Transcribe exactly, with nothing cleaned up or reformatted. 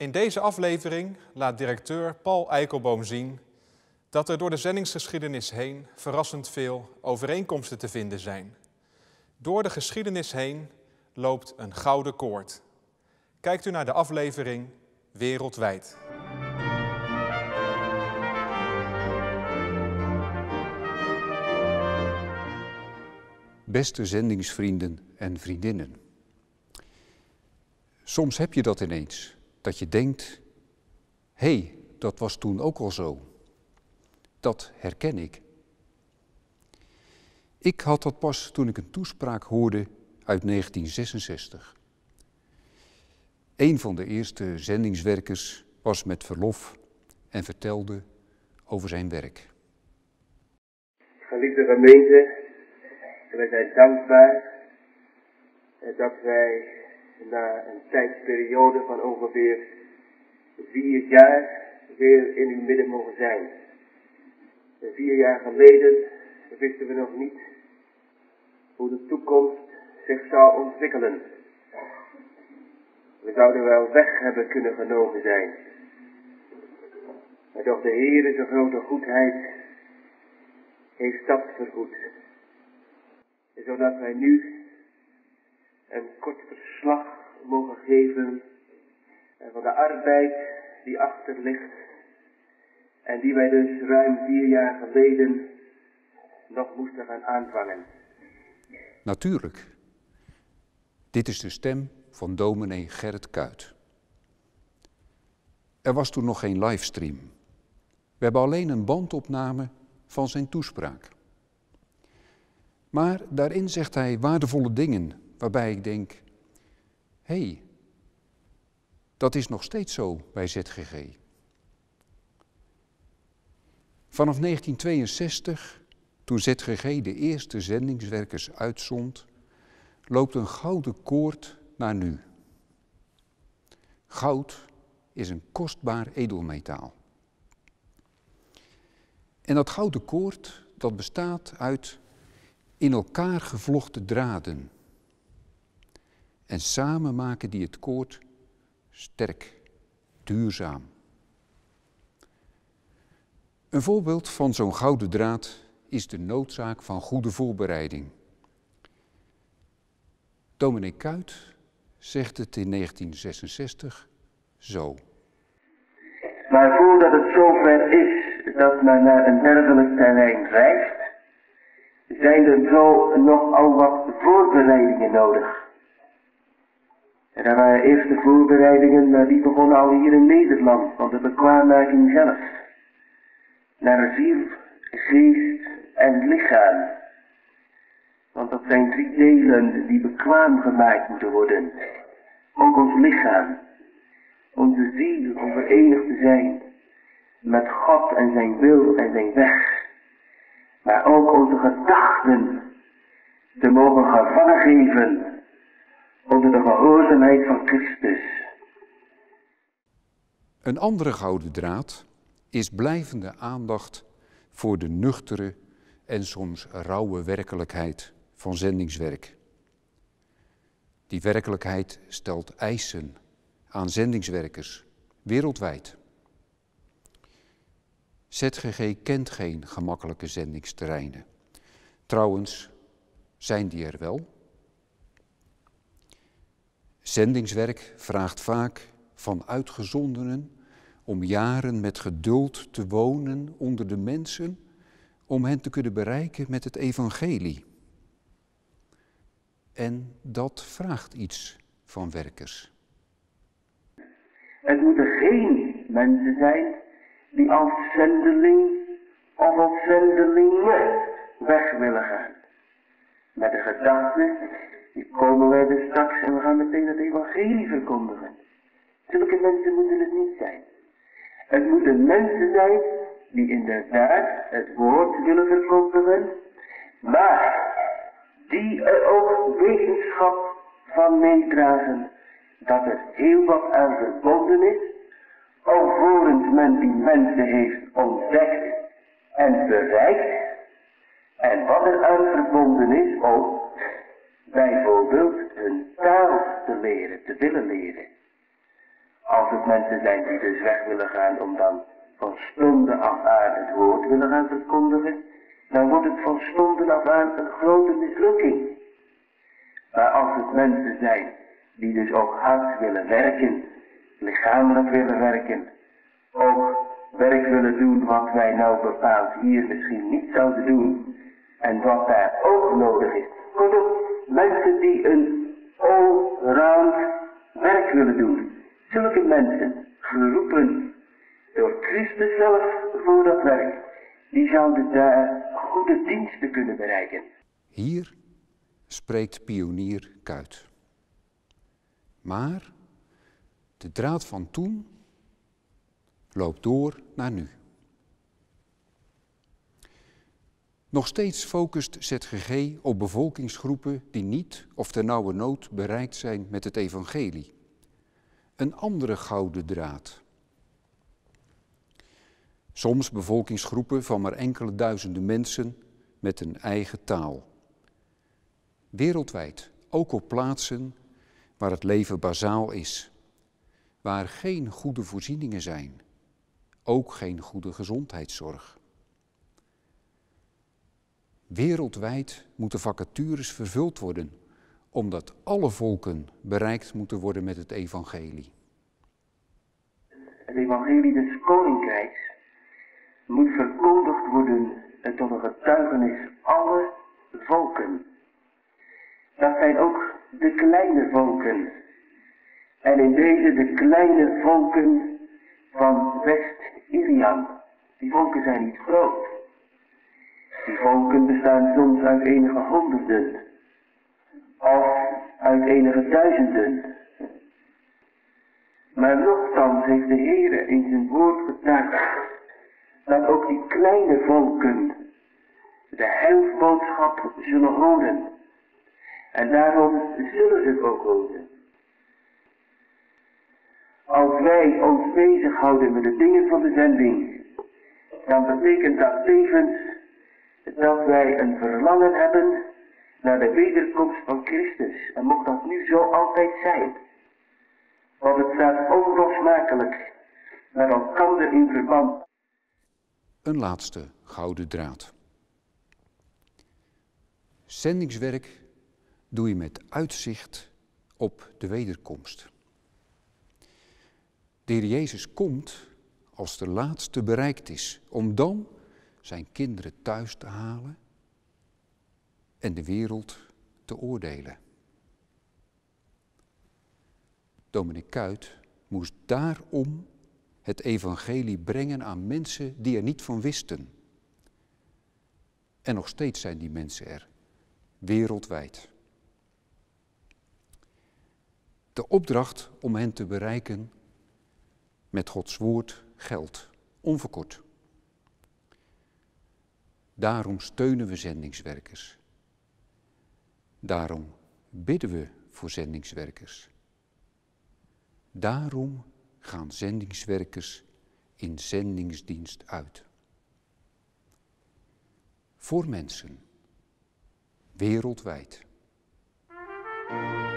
In deze aflevering laat directeur Paul Eikelboom zien dat er door de zendingsgeschiedenis heen verrassend veel overeenkomsten te vinden zijn. Door de geschiedenis heen loopt een gouden koord. Kijkt u naar de aflevering Wereldwijd. Beste zendingsvrienden en vriendinnen. Soms heb je dat ineens, dat je denkt, hé, hey, dat was toen ook al zo. Dat herken ik. Ik had dat pas toen ik een toespraak hoorde uit negentien zesenzestig. Een van de eerste zendingswerkers was met verlof en vertelde over zijn werk. Geliefde gemeente, wij zijn dankbaar dat wij na een tijdsperiode van ongeveer vier jaar weer in uw midden mogen zijn. Vier jaar geleden wisten we nog niet hoe de toekomst zich zou ontwikkelen. We zouden wel weg hebben kunnen genomen zijn. Maar doch de Heer in zijn grote goedheid heeft dat vergoed. Zodat wij nu een kort verslag mogen geven van de arbeid die achter ligt en die wij dus ruim vier jaar geleden nog moesten gaan aanvangen. Natuurlijk. Dit is de stem van dominee Gerrit Kuyt. Er was toen nog geen livestream. We hebben alleen een bandopname van zijn toespraak. Maar daarin zegt hij waardevolle dingen waarbij ik denk, hé, hey, dat is nog steeds zo bij Z G G. Vanaf negentien tweeënzestig, toen Z G G de eerste zendingswerkers uitzond, loopt een gouden koord naar nu. Goud is een kostbaar edelmetaal. En dat gouden koord, dat bestaat uit in elkaar gevlochten draden. En samen maken die het koord sterk, duurzaam. Een voorbeeld van zo'n gouden draad is de noodzaak van goede voorbereiding. Dominee Kuyt zegt het in negentien zesenzestig zo. Maar voordat het zover is dat men naar een dergelijk terrein reist, zijn er zo nogal wat voorbereidingen nodig. En daar waren eerste voorbereidingen, die begonnen al hier in Nederland, van de bekwaammaking zelf. Naar ziel, geest en lichaam. Want dat zijn drie delen die bekwaam gemaakt moeten worden. Ook ons lichaam. Onze ziel om verenigd te zijn met God en zijn wil en zijn weg. Maar ook onze gedachten te mogen gevangen geven onder de gehoorzaamheid van Christus. Een andere gouden draad is blijvende aandacht voor de nuchtere en soms rauwe werkelijkheid van zendingswerk. Die werkelijkheid stelt eisen aan zendingswerkers wereldwijd. Z G G kent geen gemakkelijke zendingsterreinen. Trouwens, zijn die er wel? Zendingswerk vraagt vaak van uitgezondenen om jaren met geduld te wonen onder de mensen, om hen te kunnen bereiken met het evangelie. En dat vraagt iets van werkers. Het moeten geen mensen zijn die als zendeling of als zendelingen weg willen gaan. Met de gedachte, nu komen wij er straks en we gaan meteen het evangelie verkondigen. Zulke mensen moeten het niet zijn. Het moeten mensen zijn die inderdaad het woord willen verkondigen, maar die er ook wetenschap van meedragen dat er heel wat aan verbonden is, alvorens men die mensen heeft ontdekt en bereikt. En wat er aan verbonden is ook, bijvoorbeeld hun taal te leren, te willen leren. Als als het mensen zijn die dus weg willen gaan om dan van stonden af aan het woord willen gaan verkondigen, dan wordt het van stonden af aan een grote mislukking. Maar als het mensen zijn die dus ook hard willen werken, lichamelijk willen werken, ook werk willen doen wat wij nou bepaald hier misschien niet zouden doen, en wat daar ook nodig is. Kortom, mensen die een all-round werk willen doen. Zulke mensen, geroepen door Christus zelf voor dat werk, die zouden daar goede diensten kunnen bereiken. Hier spreekt pionier Kuyt. Maar de draad van toen loopt door naar nu. Nog steeds focust Z G G op bevolkingsgroepen die niet of ter nauwe nood bereikt zijn met het evangelie. Een andere gouden draad. Soms bevolkingsgroepen van maar enkele duizenden mensen met een eigen taal. Wereldwijd, ook op plaatsen waar het leven bazaal is. Waar geen goede voorzieningen zijn. Ook geen goede gezondheidszorg. Wereldwijd moeten vacatures vervuld worden, omdat alle volken bereikt moeten worden met het evangelie. Het evangelie des Koninkrijks moet verkondigd worden tot een getuigenis alle volken. Dat zijn ook de kleine volken. En in deze de kleine volken van West-Irian. Die volken zijn niet groot. Die volken bestaan soms uit enige honderden. Of uit enige duizenden. Maar nochtans heeft de Heere in zijn woord getuigd dat ook die kleine volken de heilsboodschap zullen horen. En daarom zullen ze het ook horen. Als wij ons bezighouden met de dingen van de zending, dan betekent dat tevens dat wij een verlangen hebben naar de wederkomst van Christus. En mocht dat nu zo altijd zijn. Want het staat onlosmakelijk met elkaar in verband. Een laatste gouden draad. Zendingswerk doe je met uitzicht op de wederkomst. De Heer Jezus komt als de laatste bereikt is, om dan zijn kinderen thuis te halen en de wereld te oordelen. Dominee Kuyt moest daarom het evangelie brengen aan mensen die er niet van wisten. En nog steeds zijn die mensen er, wereldwijd. De opdracht om hen te bereiken met Gods woord geldt, onverkort. Daarom steunen we zendingswerkers. Daarom bidden we voor zendingswerkers. Daarom gaan zendingswerkers in zendingsdienst uit. Voor mensen, wereldwijd.